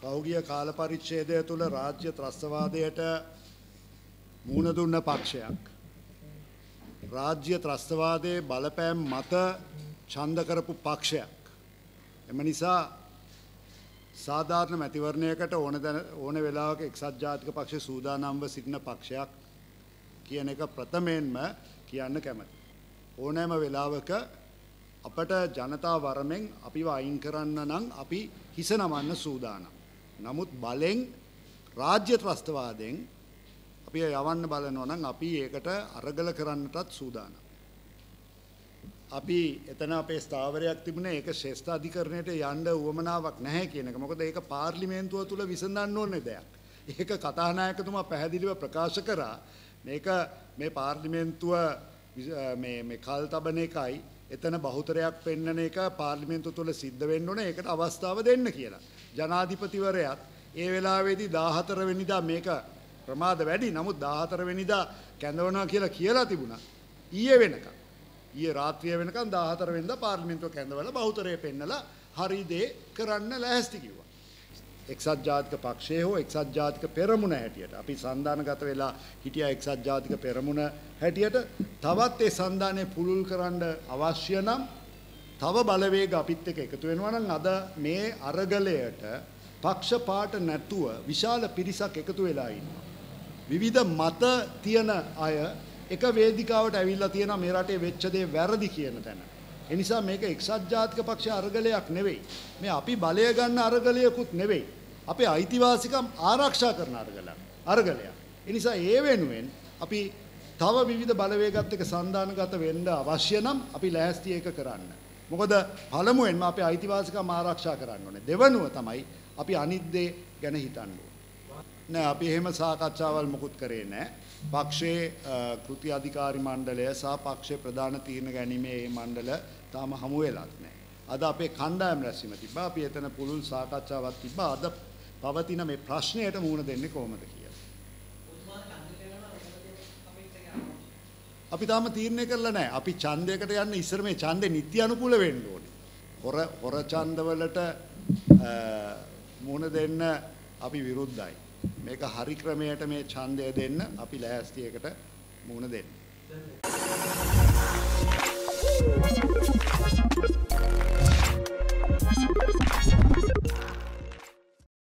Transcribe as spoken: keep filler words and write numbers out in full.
පෞගිය කාල පරිච්ඡේදය තුළ රාජ්‍ය ත්‍රස්තවාදයට මුහුණ දුන්න පක්ෂයක් රාජ්‍ය ත්‍රස්තවාදයේ බලපෑම් මත ඡන්ද කරපු පක්ෂයක්. එම නිසා සාධාරණ මැතිවරණයකට ඕන ඕන වෙලාවක එක්සත් ජාතික පක්ෂ සූදානම්ව සිටින පක්ෂයක් කියන එක ප්‍රථමයෙන්ම කියන්න කැමතියි. ඕනෑම වෙලාවක අපට ජනතා වරමෙන් අපිව අයින් කරන්න නම් අපි හිස නමන්න සූදානම්. නමුත් බලෙන් රාජ්‍ය ත්‍රස්තවාදයෙන් අපි යවන්න බලනවා නම් අපි ඒකට අරගල කරන්නටත් සූදානම්. අපි එතන අපේ ස්ථාවරයක් තිබුණේ ඒක ශ්‍රේෂ්ඨ අධිකරණයට යන්න උවමනාවක් නැහැ කියන එක. මොකද ඒක පාර්ලිමේන්තුව තුල විසඳන්න ඕනේ දෙයක්. ඒක කතානායකතුමා පැහැදිලිව ප්‍රකාශ කරා. මේක මේ පාර්ලිමේන්තුව මේ මේ කල් තබන එකයි එතන බහුතරයක් පෙන්වන එක පාර්ලිමේන්තුව තුල සිද්ධ වෙන්න ඕනේ. ඒකට අවස්ථාව දෙන්න කියලා. ජනාධිපතිවරයාත් ඒ වෙලාවේදී දාහතර වෙනිදා මේක ප්‍රමාද වැඩි. නමුත් දාහතර වෙනිදා කැඳවනවා කියලා කියලා තිබුණා. ඊයේ වෙනකන් ඊයේ රාත්‍රිය වෙනකන් දාහතර වෙනිදා පාර්ලිමේන්තුව කැඳවලා බහුතරය පෙන්නලා හරි දේ කරන්න ලෑස්ති කිව්වා. එක්සත් ජාතික පක්ෂය හෝ එක්සත් ජාතික පෙරමුණ හැටියට අපි සන්දානගත වෙලා හිටියා. එක්සත් ජාතික පෙරමුණ හැටියට තවත් ඒ සන්දානය පුළුල් කරන්න අවශ්‍ය නම් තව බලවේග අපිත් එක්ක එකතු වෙනවා නම් අද මේ අරගලයට පක්ෂපාත නැතුව විශාල පිරිසක් එකතු වෙලා ඉන්නවා. විවිධ මත තියෙන අය එක වේදිකාවට ඇවිල්ලා තියෙනවා මේ රටේ වෙච්ච දේ වැරදි කියන තැන. ඒ නිසා මේක එක්සත් ජාතික පක්ෂ අරගලයක් නෙවෙයි. මේ අපි බලය ගන්න අරගලයකුත් නෙවෙයි. අපේ අයිතිවාසිකම් ආරක්ෂා කරන අරගලයක්. අරගලයක්. ඒ නිසා ඒ වෙනුවෙන් අපි තව විවිධ බලවේගات එක්ක සන්දානගත වෙන්න අවශ්‍ය නම් අපි ලෑස්ති ඒක කරන්න. මොකද පළමුවෙන්ම අපේ අයිතිවාසිකම් ආරක්ෂා කරන්න ඕනේ. දෙවනුව තමයි අපි අනිත් දේ ගැන හිතන්න ඕනේ. නෑ අපි එහෙම සාකච්ඡාවල් මොකුත් කරේ නෑ. පක්ෂයේ කෘති අධිකාරි මණ්ඩලය සහ පක්ෂයේ ප්‍රධාන තීරණ ගැනීමේ මේ මණ්ඩල තාම හමු වෙලත් නෑ. අද අපේ කණ්ඩායම් රැස්වීම තිබ්බා. අපි එතන පුළුල් සාකච්ඡාවක් තිබ්බා. අද පවතින මේ ප්‍රශ්නයට මුහුණ දෙන්නේ කොහොමද කියලා. අපි තාම තීරණය කරලා නැහැ. අපි ඡන්දයකට යන්න ඉස්සර මේ ඡන්දේ නිත්‍ය අනුකූල වෙන්න ඕනේ. හොර හොර ඡන්දවලට මුහුණ දෙන්න අපි විරුද්ධයි. මේක හරි ක්‍රමයට මේ ඡන්දය දෙන්න අපි ලෑස්ති එකට මුහුණ දෙන්න.